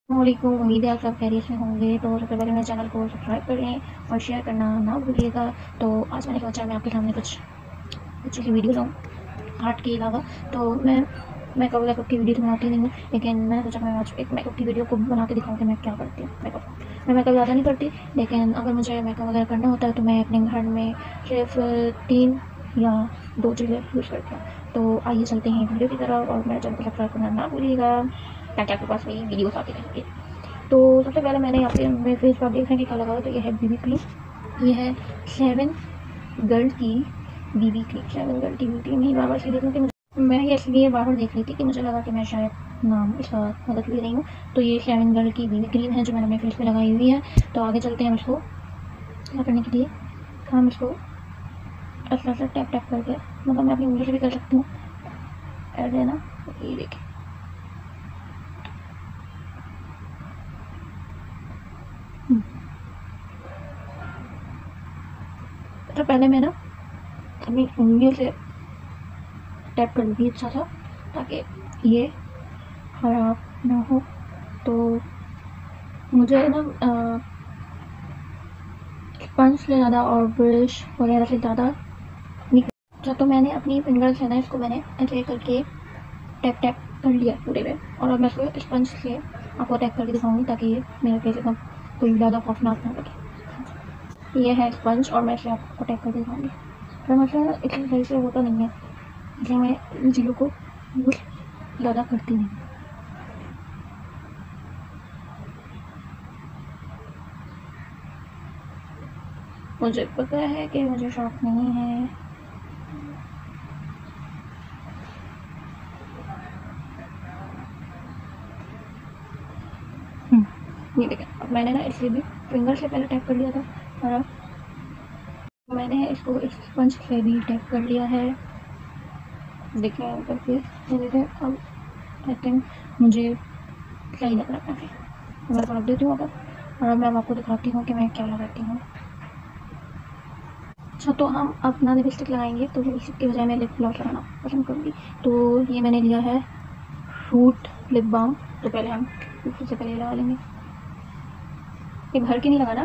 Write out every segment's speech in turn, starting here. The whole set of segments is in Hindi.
वालेकुम, उम्मीद है आप सब खैरियत से होंगे। तो सबसे पहले मेरे चैनल को सब्सक्राइब करें और शेयर करना ना भूलिएगा। तो आज मैंने सोचा मैं आपके सामने कुछ कुछ की वीडियो लाऊँ आर्ट के अलावा। तो मैं मेकअप वेकअप की वीडियो तो बनाती नहीं हूँ, लेकिन मैंने सोचा मैं आज एक मेकअप की वीडियो को बना के दिखाऊँ कि मैं क्या करती हूँ मेकअप। मैं मेकअप ज़्यादा नहीं करती, लेकिन अगर मुझे मेकअप वगैरह करना होता है तो मैं अपने घर में सिर्फ 3 या 2 चीज़ें यूज़ करती हूँ। तो आइए चलते हैं वीडियो की तरफ और मेरे चैनल को सब्सक्राइब करना ना भूलिएगा ताकि आपके पास मेरी वीडियोज़ आती रहेंगी। तो सबसे पहले मैंने यहाँ पे मेरे फेस पर देखने की क्या लगा, तो ये है बीबी क्रीम। ये है सेवन गर्ल की बीबी क्रीम। सेवन गर्ल की बीबी क्रीम ही बार बार से देख रही थी, मैं ये इसलिए बार बार देख रही थी कि मुझे लगा कि मैं शायद नाम इसका मदद ले रही हूँ। तो ये सेवन गर्ल की बीबी क्रीम है जो मैंने अपने फेस पे लगाई हुई है। तो आगे चलते हैं हम इसको क्या करने के लिए। हम इसको ऐसा ऐसा टैप टैप करके, मतलब मैं अपनी उंगली से भी कर सकती हूँ, ऐसे है ना। ये देखिए, तो पहले मैं ना अपनी उंगलियों से टैप कर लूँगी अच्छा सा, ताकि ये ख़राब ना हो। तो मुझे ना स्पंज से ज़्यादा और ब्रश वगैरह से ज़्यादा नहीं। अच्छा, तो मैंने अपनी फिंगर से ना इसको मैंने ऐसे करके टैप टैप कर लिया पूरे में, और अब मैं इसको स्पंज से आपको टैप करके दिखाऊंगी ताकि ये मेरे फेस एकदम कोई ज़्यादा खौफनाक ना लगे। ये है स्पंज और मैं इसे आपको टैप करके दिखाऊंगी। पर मुझसे इतनी सही से होता नहीं है, इसलिए मैं इन चीज़ों को यूज़ ज़्यादा करती नहीं। मुझे पता है कि मुझे शौक नहीं है। ये देखें, अब मैंने ना इसलिए भी फिंगर से पहले टैप कर लिया था, और अब मैंने इसको इस स्पंज से भी टैप कर लिया है। देखिए करके धीरे अब आई थिंक मुझे सही लग रहा है। मैं रख देती हूँ अगर, और अब मैं आपको दिखाती हूँ कि मैं क्या लगाती हूँ। अच्छा, तो हम अपना लिपस्टिक लगाएंगे, तो लिपस्टिक की बजाय मैं लिप ग्लॉस लगाना पसंद करूँगी। तो ये मैंने लिया है फ्रूट लिप बाम। तो पहले हम सबसे पहले लगा लेंगे। ये भर के नहीं लगाना,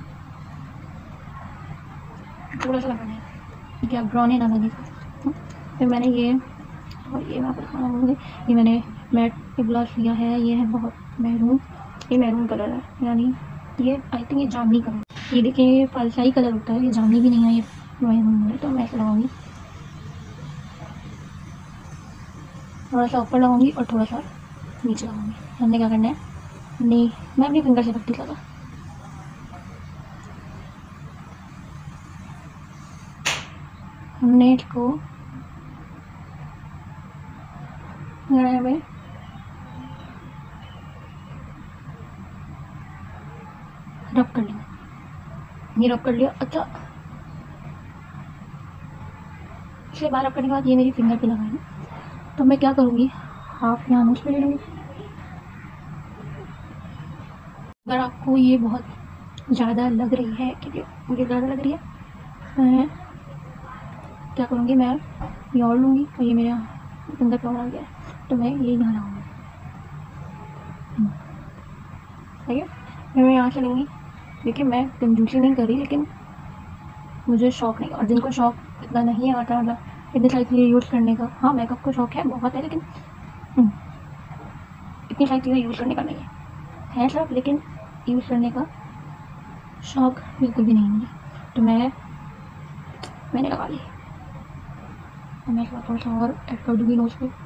थोड़ा सा लगाना है क्या ब्राउनी ना लगे। फिर मैंने ये, और ये मैं आपको दिखाना भूल गई, ये मैंने मैट लिप ग्लॉस लिया है। ये है बहुत मैरून, ये मैरून कलर है, यानी ये आई थिंक ये जामुनी कलर। ये देखिए, ये फलसाई कलर होता है, ये जामुनी भी नहीं है, ये मैरून है। तो मैं ऐसे लगाऊंगी, थोड़ा सा ऊपर लगाऊंगी और थोड़ा सा नीचे लगाऊंगी। हमने क्या करना है, नहीं मैं अपनी फिंगर से रखती लगा। हमने इसको गले में रब कर लिया, ये रब कर लिया। अच्छा, इसके बाद रब करने के बाद ये मेरी फिंगर पे लगाई। तो मैं क्या करूँगी, हाफ यहाँ नोज पे ले लूँगी। अगर आपको ये बहुत ज़्यादा लग रही है, क्योंकि मुझे ज़्यादा लग रही है, मैं क्या करूँगी, मैं ये और लूँगी, और ये मेरे फिंगर पे और आ गया है, तो मैं ये यहाँ लगाऊँगी। ठीक है, फिर मैं यहाँ से लूँगी। देखिए, मैं कंजूसी नहीं कर रही, लेकिन मुझे शौक नहीं, और जिनको शौक इतना नहीं आता, मतलब इतनी सारी चीज़ें यूज़ करने का, हाँ मेकअप का शौक है बहुत है, लेकिन इतनी सारी चीज़ें यूज़ करने का नहीं है शौक, लेकिन यूज़ करने का शौक बिल्कुल भी नहीं मुझे। तो मैंने लगा ली, और मैं इसका थोड़ा सा और ऐड कर दूँगी नोज़ पे।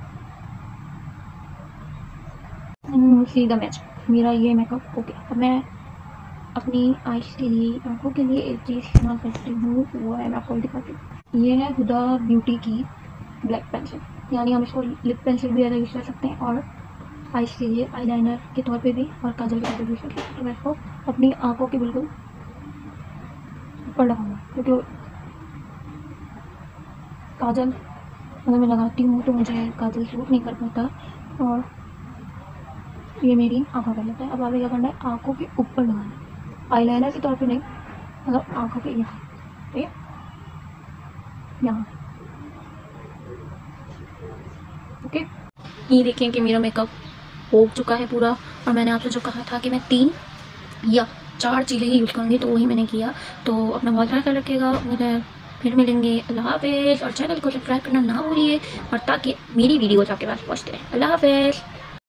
सी द मैच, मेरा ये मेकअप ओके। अब मैं अपनी आइज़ के लिए, आँखों के लिए एक चीज़ इस्तेमाल करती हूँ, वो है, मैं आपको दिखाती हूँ। ये है हुदा ब्यूटी की ब्लैक पेंसिल, यानी हम इसको लिप पेंसिल भी यूज़ कर सकते हैं, और आइज़ के लिए आईलाइनर के तौर पे भी, और काजल के तौर पे भी यूज़ कर सकते हैं। तो मैं इसको अपनी आँखों के बिल्कुल ऊपर लगाऊंगा, क्योंकि काजल अगर मैं लगाती हूँ तो मुझे काजल सूट नहीं कर पाता, और ये मेरी आँखों पे लगता है। अब आगे क्या करना है, आँखों के ऊपर लगाना है, आईलाइनर के तौर पे नहीं, मतलब आँखों के यहाँ, ठीक है, यहाँ। ओके, ये देखें कि मेरा मेकअप हो चुका है पूरा, और मैंने आपसे जो कहा था कि मैं 3 या 4 चीज़ें ही यूज़ करूँगी, तो वही मैंने किया। तो अपना बहुत ख्याल कर रखिएगा। उधर फिर मिलेंगे। अल्लाह हाफ़िज़। और चैनल को सब्सक्राइब करना ना भूलिए, और ताकि मेरी वीडियोज़ आपके पास पहुँचते रहें। अल्लाह हाफ़िज़।